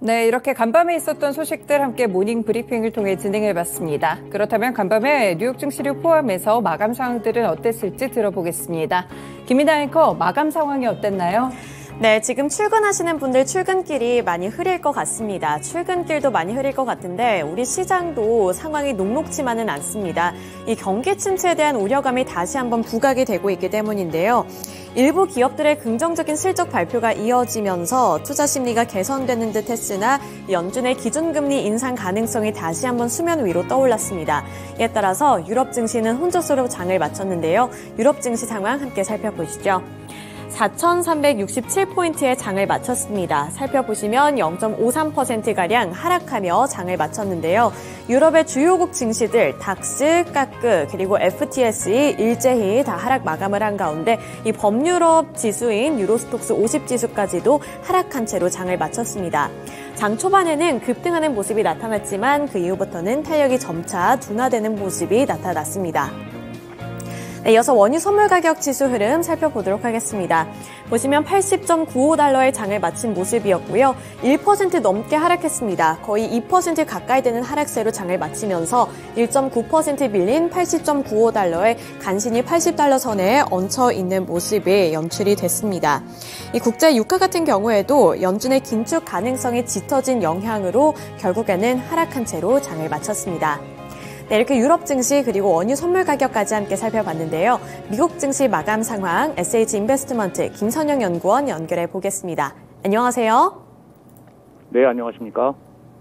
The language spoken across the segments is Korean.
네, 이렇게 간밤에 있었던 소식들 함께 모닝 브리핑을 통해 진행해봤습니다. 그렇다면 간밤에 뉴욕 증시를 포함해서 마감 상황들은 어땠을지 들어보겠습니다. 김이나 앵커, 마감 상황이 어땠나요? 네, 지금 출근하시는 분들 출근길이 많이 흐릴 것 같습니다. 출근길도 많이 흐릴 것 같은데 우리 시장도 상황이 녹록지만은 않습니다. 이 경기 침체에 대한 우려감이 다시 한번 부각이 되고 있기 때문인데요. 일부 기업들의 긍정적인 실적 발표가 이어지면서 투자 심리가 개선되는 듯 했으나 연준의 기준금리 인상 가능성이 다시 한번 수면 위로 떠올랐습니다. 이에 따라서 유럽 증시는 혼조세로 장을 마쳤는데요. 유럽 증시 상황 함께 살펴보시죠. 4,367포인트의 장을 마쳤습니다. 살펴보시면 0.53%가량 하락하며 장을 마쳤는데요. 유럽의 주요국 증시들 닥스, 까크, 그리고 FTSE 일제히 다 하락 마감을 한 가운데 이 범유럽 지수인 유로스톡스 50 지수까지도 하락한 채로 장을 마쳤습니다. 장 초반에는 급등하는 모습이 나타났지만 그 이후부터는 탄력이 점차 둔화되는 모습이 나타났습니다. 네, 이어서 원유 선물 가격 지수 흐름 살펴보도록 하겠습니다. 보시면 80.95달러의 장을 마친 모습이었고요. 1% 넘게 하락했습니다. 거의 2% 가까이 되는 하락세로 장을 마치면서 1.9% 밀린 80.95달러에 간신히 80달러 선에 얹혀 있는 모습이 연출이 됐습니다. 이 국제 유가 같은 경우에도 연준의 긴축 가능성이 짙어진 영향으로 결국에는 하락한 채로 장을 마쳤습니다. 네, 이렇게 유럽 증시 그리고 원유 선물 가격까지 함께 살펴봤는데요. 미국 증시 마감 상황 SH 인베스트먼트 김선영 연구원 연결해 보겠습니다. 안녕하세요. 네, 안녕하십니까?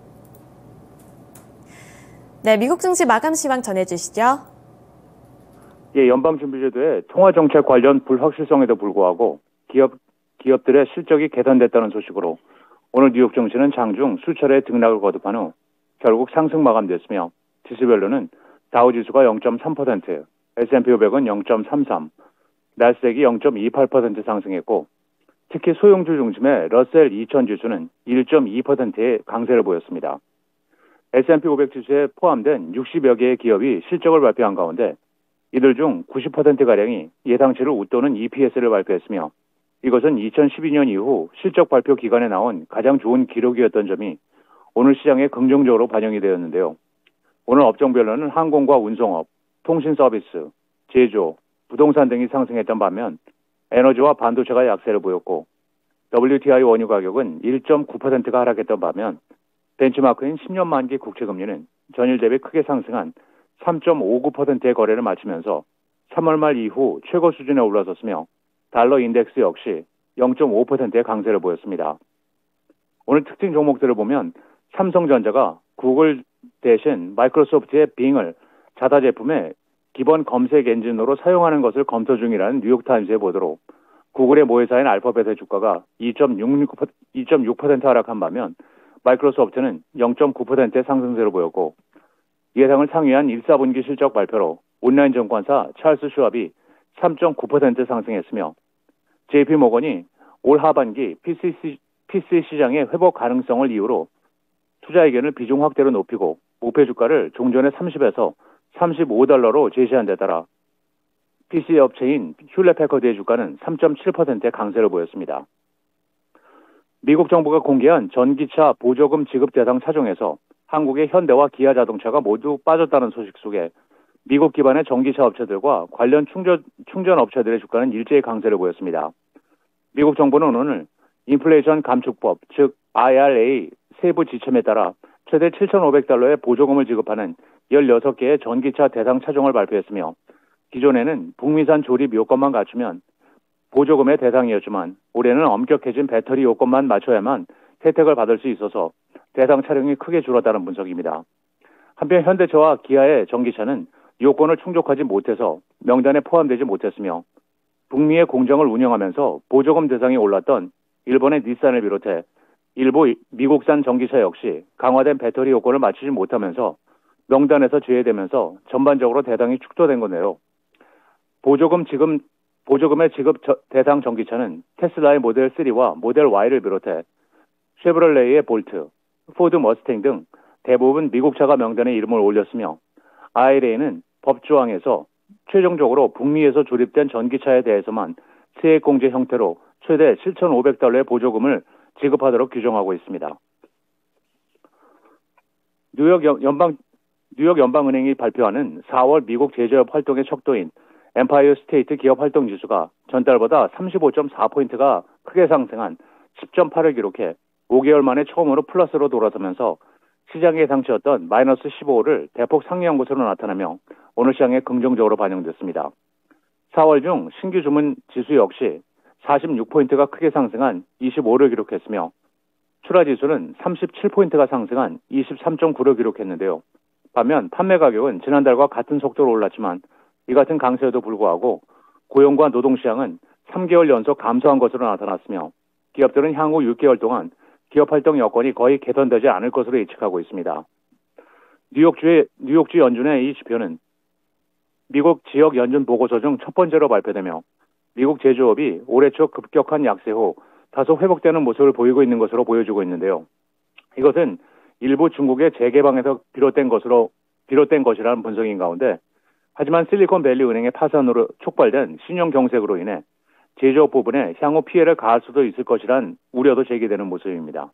네, 미국 증시 마감 시황 전해주시죠. 예, 연방준비제도의 통화정책 관련 불확실성에도 불구하고 기업들의 실적이 개선됐다는 소식으로 오늘 뉴욕 증시는 장중 수차례 등락을 거듭한 후 결국 상승 마감됐으며 지수별로는 다우지수가 0.3%, S&P 500은 0.33, 나스닥이 0.28% 상승했고 특히 소형주 중심의 러셀 2000 지수는 1.2%의 강세를 보였습니다. S&P 500 지수에 포함된 60여 개의 기업이 실적을 발표한 가운데 이들 중 90%가량이 예상치를 웃도는 EPS를 발표했으며 이것은 2012년 이후 실적 발표 기간에 나온 가장 좋은 기록이었던 점이 오늘 시장에 긍정적으로 반영이 되었는데요. 오늘 업종별로는 항공과 운송업, 통신 서비스, 제조, 부동산 등이 상승했던 반면 에너지와 반도체가 약세를 보였고 WTI 원유 가격은 1.9%가 하락했던 반면 벤치마크인 10년 만기 국채금리는 전일 대비 크게 상승한 3.59%의 거래를 마치면서 3월 말 이후 최고 수준에 올라섰으며 달러 인덱스 역시 0.5%의 강세를 보였습니다. 오늘 특징 종목들을 보면 삼성전자가 구글 대신 마이크로소프트의 빙을 자사 제품의 기본 검색 엔진으로 사용하는 것을 검토 중이라는 뉴욕타임스의 보도로 구글의 모회사인 알파벳의 주가가 2.6% 하락한 반면 마이크로소프트는 0.9%의 상승세를 보였고 예상을 상회한 1사분기 실적 발표로 온라인 증권사 찰스 슈왑이 3.9% 상승했으며 JP모건이 올 하반기 PC 시장의 회복 가능성을 이유로 투자 의견을 비중 확대로 높이고 목표 주가를 종전의 30에서 35달러로 제시한 데 따라 PC 업체인 휴렛패커드의 주가는 3.7%의 강세를 보였습니다. 미국 정부가 공개한 전기차 보조금 지급 대상 차종에서 한국의 현대와 기아자동차가 모두 빠졌다는 소식 속에 미국 기반의 전기차 업체들과 관련 충전 업체들의 주가는 일제히 강세를 보였습니다. 미국 정부는 오늘 인플레이션 감축법, 즉 IRA 세부 지침에 따라 최대 7,500달러의 보조금을 지급하는 16개의 전기차 대상 차종을 발표했으며 기존에는 북미산 조립 요건만 갖추면 보조금의 대상이었지만 올해는 엄격해진 배터리 요건만 맞춰야만 혜택을 받을 수 있어서 대상 차량이 크게 줄었다는 분석입니다. 한편 현대차와 기아의 전기차는 요건을 충족하지 못해서 명단에 포함되지 못했으며 북미의 공장을 운영하면서 보조금 대상이 올랐던 일본의 닛산을 비롯해 일부 미국산 전기차 역시 강화된 배터리 요건을 맞추지 못하면서 명단에서 제외되면서 전반적으로 대상이 축소된 건데요. 보조금의 지급 대상 전기차는 테슬라의 모델 3와 모델 Y를 비롯해 쉐브롤레이의 볼트, 포드 머스탱 등 대부분 미국차가 명단에 이름을 올렸으며 IRA는 법조항에서 최종적으로 북미에서 조립된 전기차에 대해서만 세액공제 형태로 최대 7,500달러의 보조금을 지급하도록 규정하고 있습니다. 뉴욕 연방은행이 발표하는 4월 미국 제조업 활동의 척도인 엠파이어 스테이트 기업 활동 지수가 전달보다 35.4포인트가 크게 상승한 10.8을 기록해 5개월 만에 처음으로 플러스로 돌아서면서 시장의 예상치였던 마이너스 15를 대폭 상회한 것으로 나타나며 오늘 시장에 긍정적으로 반영됐습니다. 4월 중 신규 주문 지수 역시 46포인트가 크게 상승한 25를 기록했으며 출하 지수는 37포인트가 상승한 23.9를 기록했는데요. 반면 판매 가격은 지난달과 같은 속도로 올랐지만 이 같은 강세에도 불구하고 고용과 노동시장은 3개월 연속 감소한 것으로 나타났으며 기업들은 향후 6개월 동안 기업 활동 여건이 거의 개선되지 않을 것으로 예측하고 있습니다. 뉴욕주 연준의 이 지표는 미국 지역 연준 보고서 중 첫 번째로 발표되며 미국 제조업이 올해 초 급격한 약세 후 다소 회복되는 모습을 보이고 있는 것으로 보여주고 있는데요. 이것은 일부 중국의 재개방에서 비롯된 것이라는 분석인 가운데 하지만 실리콘밸리 은행의 파산으로 촉발된 신용 경색으로 인해 제조업 부분에 향후 피해를 가할 수도 있을 것이란 우려도 제기되는 모습입니다.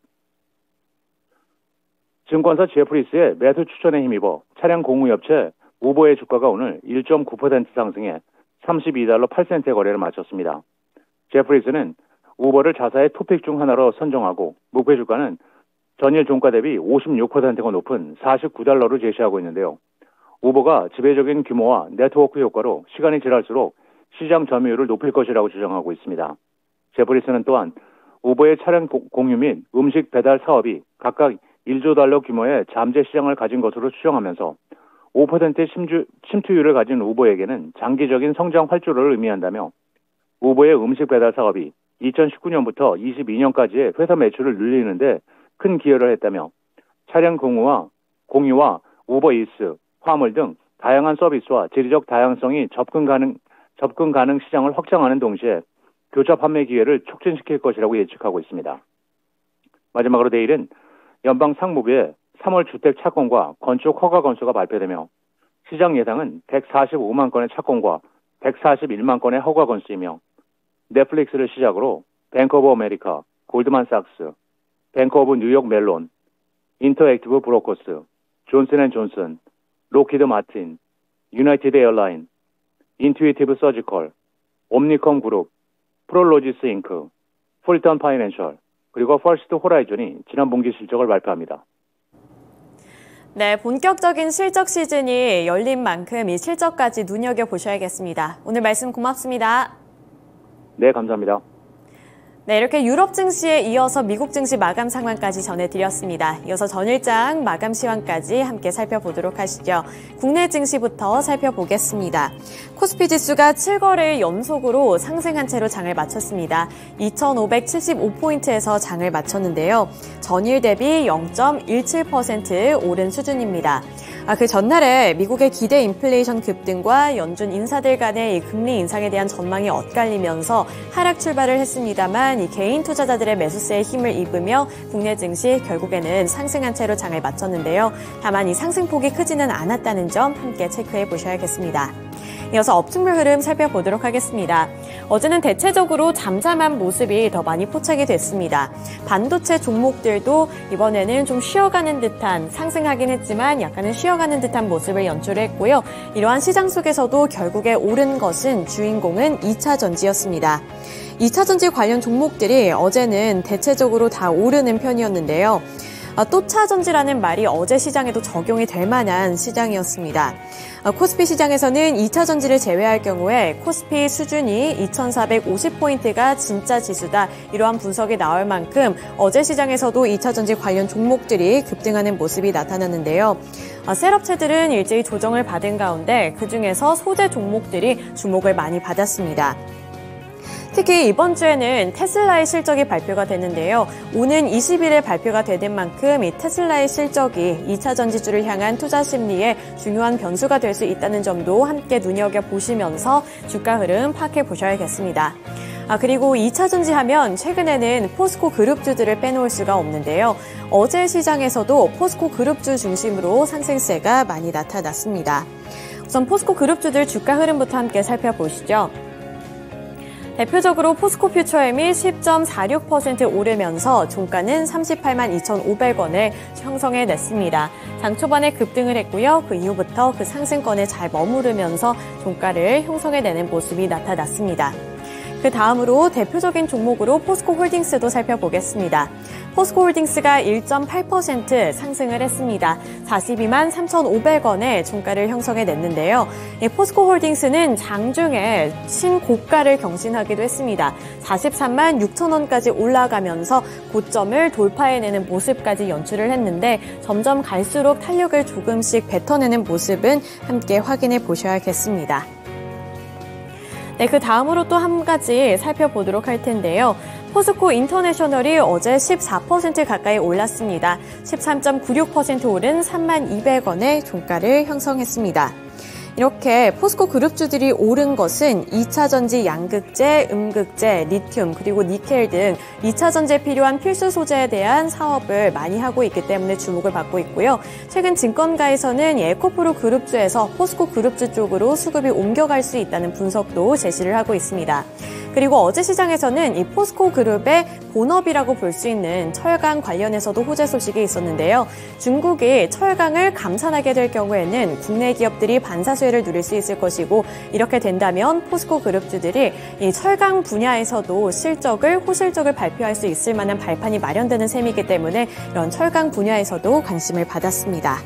증권사 제프리스의 매수 추천에 힘입어 차량 공유업체 우버의 주가가 오늘 1.9% 상승해 $32 8센트의 거래를 마쳤습니다. 제프리스는 우버를 자사의 토픽 중 하나로 선정하고 목표 주가는 전일 종가 대비 56%가 높은 $49를 제시하고 있는데요. 우버가 지배적인 규모와 네트워크 효과로 시간이 지날수록 시장 점유율을 높일 것이라고 주장하고 있습니다. 제프리스는 또한 우버의 차량 공유 및 음식 배달 사업이 각각 $1조 규모의 잠재 시장을 가진 것으로 추정하면서 5%의 침투율을 가진 우버에게는 장기적인 성장 활주로를 의미한다며 우버의 음식 배달 사업이 2019년부터 22년까지의 회사 매출을 늘리는데 큰 기여를 했다며 차량 공유와 우버 이츠, 화물 등 다양한 서비스와 지리적 다양성이 접근 가능 시장을 확장하는 동시에 교차 판매 기회를 촉진시킬 것이라고 예측하고 있습니다. 마지막으로 내일은 연방 상무부의 3월 주택 착공과 건축 허가 건수가 발표되며 시장 예상은 145만 건의 착공과 141만 건의 허가 건수이며 넷플릭스를 시작으로 뱅크 오브 아메리카, 골드만삭스, 뱅크 오브 뉴욕 멜론, 인터액티브 브로커스, 존슨앤존슨, 로키드 마틴, 유나이티드 에어라인, 인투이티브 서지컬, 옴니컴 그룹, 프롤로지스 잉크, 풀턴 파이낸셜, 그리고 퍼스트 호라이즌이 지난 분기 실적을 발표합니다. 네, 본격적인 실적 시즌이 열린 만큼 이 실적까지 눈여겨보셔야겠습니다. 오늘 말씀 고맙습니다. 네, 감사합니다. 네, 이렇게 유럽 증시에 이어서 미국 증시 마감 상황까지 전해드렸습니다. 이어서 전일장 마감 시황까지 함께 살펴보도록 하시죠. 국내 증시부터 살펴보겠습니다. 코스피 지수가 7거래일 연속으로 상승한 채로 장을 마쳤습니다. 2,575포인트에서 장을 마쳤는데요. 전일 대비 0.17% 오른 수준입니다. 그 전날에 미국의 기대 인플레이션 급등과 연준 인사들 간의 금리 인상에 대한 전망이 엇갈리면서 하락 출발을 했습니다만 이 개인 투자자들의 매수세에 힘을 입으며 국내 증시 결국에는 상승한 채로 장을 마쳤는데요. 다만 이 상승폭이 크지는 않았다는 점 함께 체크해 보셔야겠습니다. 이어서 업종별 흐름 살펴보도록 하겠습니다. 어제는 대체적으로 잠잠한 모습이 더 많이 포착이 됐습니다. 반도체 종목들도 이번에는 좀 쉬어가는 듯한, 상승하긴 했지만 약간은 쉬어가는 듯한 모습을 연출했고요. 이러한 시장 속에서도 결국에 오른 것은 주인공은 2차 전지였습니다. 2차 전지 관련 종목들이 어제는 대체적으로 다 오르는 편이었는데요. 또차전지라는 말이 어제 시장에도 적용이 될 만한 시장이었습니다. 코스피 시장에서는 2차 전지를 제외할 경우에 코스피 수준이 2,450포인트가 진짜 지수다. 이러한 분석이 나올 만큼 어제 시장에서도 2차 전지 관련 종목들이 급등하는 모습이 나타났는데요. 셀업체들은 일제히 조정을 받은 가운데 그중에서 소재 종목들이 주목을 많이 받았습니다. 특히 이번 주에는 테슬라의 실적이 발표가 되는데요. 오는 20일에 발표가 되는 만큼 이 테슬라의 실적이 2차 전지주를 향한 투자 심리에 중요한 변수가 될 수 있다는 점도 함께 눈여겨보시면서 주가 흐름 파악해 보셔야겠습니다. 그리고 2차 전지 하면 최근에는 포스코 그룹주들을 빼놓을 수가 없는데요. 어제 시장에서도 포스코 그룹주 중심으로 상승세가 많이 나타났습니다. 우선 포스코 그룹주들 주가 흐름부터 함께 살펴보시죠. 대표적으로 포스코 퓨처엠이 10.46% 오르면서 종가는 38만 2,500원을 형성해냈습니다. 장 초반에 급등을 했고요. 그 이후부터 그 상승권에 잘 머무르면서 종가를 형성해내는 모습이 나타났습니다. 그 다음으로 대표적인 종목으로 포스코홀딩스도 살펴보겠습니다. 포스코홀딩스가 1.8% 상승을 했습니다. 42만 3,500원의 종가를 형성해냈는데요. 포스코홀딩스는 장중에 신고가를 경신하기도 했습니다. 43만 6천원까지 올라가면서 고점을 돌파해내는 모습까지 연출을 했는데 점점 갈수록 탄력을 조금씩 뱉어내는 모습은 함께 확인해 보셔야겠습니다. 네, 그 다음으로 또 한 가지 살펴보도록 할 텐데요. 포스코 인터내셔널이 어제 14% 가까이 올랐습니다. 13.96% 오른 32,200원의 종가를 형성했습니다. 이렇게 포스코 그룹주들이 오른 것은 2차 전지 양극재, 음극재, 리튬, 그리고 니켈 등 2차 전지에 필요한 필수 소재에 대한 사업을 많이 하고 있기 때문에 주목을 받고 있고요. 최근 증권가에서는 에코프로 그룹주에서 포스코 그룹주 쪽으로 수급이 옮겨갈 수 있다는 분석도 제시를 하고 있습니다. 그리고 어제 시장에서는 이 포스코 그룹의 본업이라고 볼 수 있는 철강 관련해서도 호재 소식이 있었는데요. 중국이 철강을 감산하게 될 경우에는 국내 기업들이 반사수혜를 누릴 수 있을 것이고 이렇게 된다면 포스코 그룹주들이 이 철강 분야에서도 호실적을 발표할 수 있을 만한 발판이 마련되는 셈이기 때문에 이런 철강 분야에서도 관심을 받았습니다.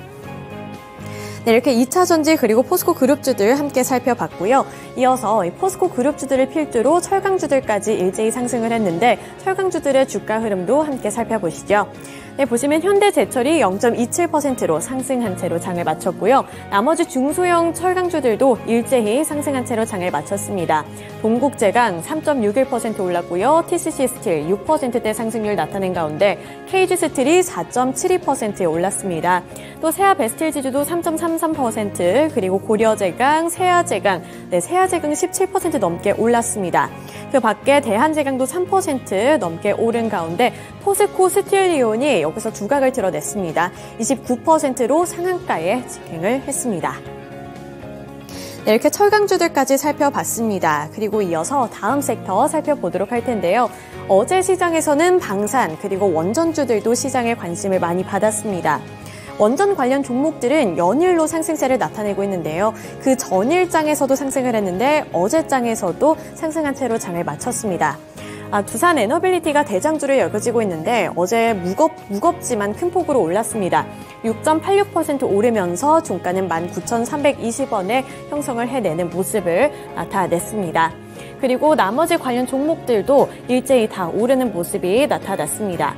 네, 이렇게 2차 전지 그리고 포스코 그룹주들 함께 살펴봤고요. 이어서 이 포스코 그룹주들을 필두로 철강주들까지 일제히 상승을 했는데 철강주들의 주가 흐름도 함께 살펴보시죠. 네, 보시면 현대제철이 0.27%로 상승한 채로 장을 마쳤고요. 나머지 중소형 철강주들도 일제히 상승한 채로 장을 마쳤습니다. 동국제강 3.61% 올랐고요. TCC 스틸 6%대 상승률 나타낸 가운데 KG스틸이 4.72%에 올랐습니다. 또 세아베스틸 지주도 3.33%, 그리고 고려제강, 세아제강, 세아제강 17% 넘게 올랐습니다. 그 밖에 대한제강도 3% 넘게 오른 가운데 포스코 스틸리온이 여기서 두각을 드러냈습니다. 29%로 상한가에 직행을 했습니다. 네, 이렇게 철강주들까지 살펴봤습니다. 그리고 이어서 다음 섹터 살펴보도록 할 텐데요. 어제 시장에서는 방산 그리고 원전주들도 시장에 관심을 많이 받았습니다. 원전 관련 종목들은 연일로 상승세를 나타내고 있는데요. 그 전일장에서도 상승을 했는데 어제장에서도 상승한 채로 장을 마쳤습니다. 두산 에너빌리티가 대장주를 열어지고 있는데 어제 무겁지만 큰 폭으로 올랐습니다. 6.86% 오르면서 종가는 19,320원에 형성을 해내는 모습을 나타냈습니다. 그리고 나머지 관련 종목들도 일제히 다 오르는 모습이 나타났습니다.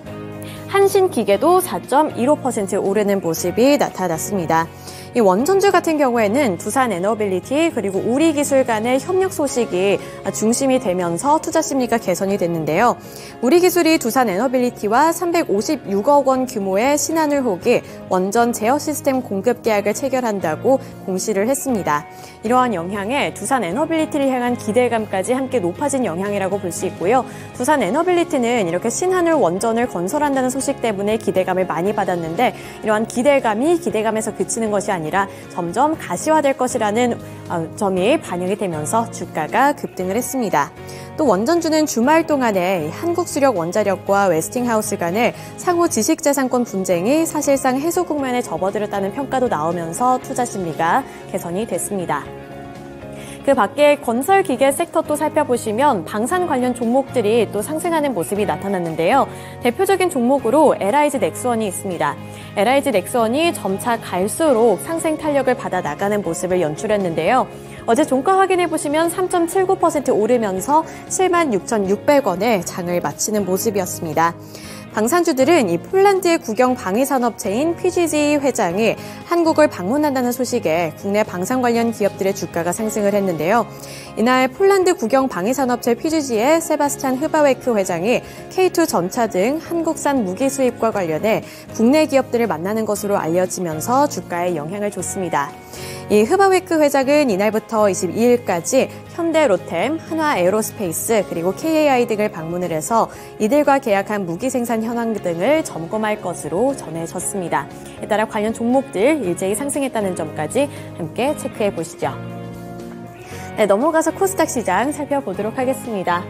한신기계도 4.15% 오르는 모습이 나타났습니다. 이 원전주 같은 경우에는 두산 에너빌리티 그리고 우리기술 간의 협력 소식이 중심이 되면서 투자 심리가 개선이 됐는데요. 우리기술이 두산 에너빌리티와 356억 원 규모의 신한울호기 원전 제어 시스템 공급 계약을 체결한다고 공시를 했습니다. 이러한 영향에 두산 에너빌리티를 향한 기대감까지 함께 높아진 영향이라고 볼 수 있고요. 두산 에너빌리티는 이렇게 신한울 원전을 건설한다는 소식 때문에 기대감을 많이 받았는데 이러한 기대감에서 그치는 것이 아니라 점점 가시화될 것이라는 점이 반영이 되면서 주가가 급등을 했습니다. 또 원전주는 주말 동안에 한국수력 원자력과 웨스팅하우스 간의 상호 지식재산권 분쟁이 사실상 해소 국면에 접어들었다는 평가도 나오면서 투자 심리가 개선이 됐습니다. 그 밖에 건설기계 섹터도 살펴보시면 방산 관련 종목들이 또 상승하는 모습이 나타났는데요. 대표적인 종목으로 LIG 넥스원이 있습니다. LIG 넥스원이 점차 갈수록 상승 탄력을 받아 나가는 모습을 연출했는데요. 어제 종가 확인해보시면 3.79% 오르면서 76,600원에 장을 마치는 모습이었습니다. 방산주들은 이 폴란드의 국영 방위산업체인 PGG 회장이 한국을 방문한다는 소식에 국내 방산 관련 기업들의 주가가 상승을 했는데요. 이날 폴란드 국영 방위산업체 PGG의 세바스찬 흐바웨크 회장이 K2 전차 등 한국산 무기 수입과 관련해 국내 기업들을 만나는 것으로 알려지면서 주가에 영향을 줬습니다. 이 흐바웨크 회장은 이날부터 22일까지 현대 로템, 한화 에어로스페이스 그리고 KAI 등을 방문을 해서 이들과 계약한 무기 생산 현황 등을 점검할 것으로 전해졌습니다. 따라 관련 종목들 일제히 상승했다는 점까지 함께 체크해 보시죠. 네, 넘어가서 코스닥 시장 살펴보도록 하겠습니다.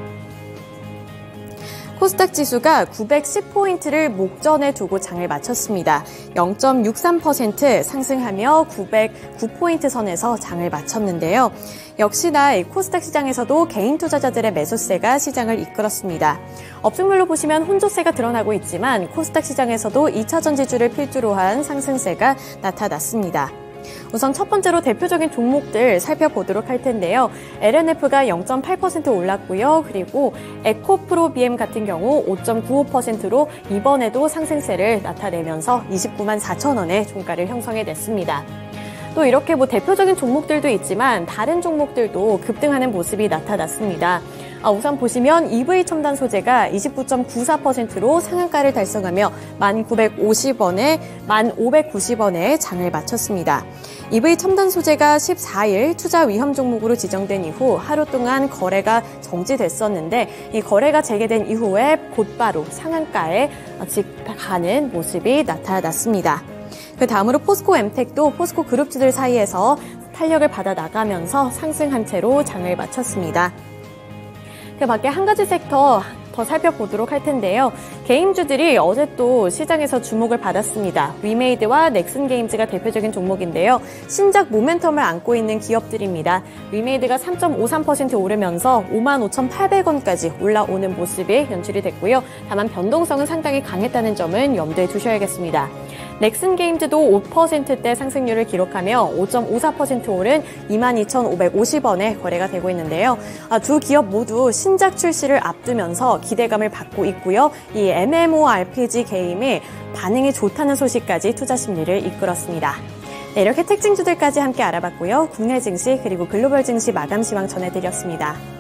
코스닥 지수가 910포인트를 목전에 두고 장을 마쳤습니다. 0.63% 상승하며 909포인트 선에서 장을 마쳤는데요. 역시나 코스닥 시장에서도 개인 투자자들의 매수세가 시장을 이끌었습니다. 업종별로 보시면 혼조세가 드러나고 있지만 코스닥 시장에서도 2차전 지주를 필두로 한 상승세가 나타났습니다. 우선 첫 번째로 대표적인 종목들 살펴보도록 할 텐데요. LNF가 0.8% 올랐고요. 그리고 에코프로비엠 같은 경우 5.95%로 이번에도 상승세를 나타내면서 29만 4천 원의 종가를 형성해냈습니다. 또 이렇게 대표적인 종목들도 있지만 다른 종목들도 급등하는 모습이 나타났습니다. 우선 보시면 EV 첨단 소재가 29.94%로 상한가를 달성하며 1,950원에 1,590원에 장을 마쳤습니다. EV 첨단 소재가 14일 투자 위험 종목으로 지정된 이후 하루 동안 거래가 정지됐었는데 이 거래가 재개된 이후에 곧바로 상한가에 직가는 모습이 나타났습니다. 그 다음으로 포스코엠텍도 포스코 그룹주들 사이에서 탄력을 받아 나가면서 상승한 채로 장을 마쳤습니다. 그 밖에 한 가지 섹터 더 살펴보도록 할 텐데요. 게임주들이 어제 또 시장에서 주목을 받았습니다. 위메이드와 넥슨게임즈가 대표적인 종목인데요. 신작 모멘텀을 안고 있는 기업들입니다. 위메이드가 3.53% 오르면서 55,800원까지 올라오는 모습이 연출이 됐고요. 다만 변동성은 상당히 강했다는 점은 염두에 두셔야겠습니다. 넥슨게임즈도 5%대 상승률을 기록하며 5.54% 오른 22,550원에 거래가 되고 있는데요. 두 기업 모두 신작 출시를 앞두면서 기대감을 받고 있고요. 이 MMORPG 게임이 반응이 좋다는 소식까지 투자 심리를 이끌었습니다. 네, 이렇게 특징주들까지 함께 알아봤고요. 국내 증시 그리고 글로벌 증시 마감 시황 전해드렸습니다.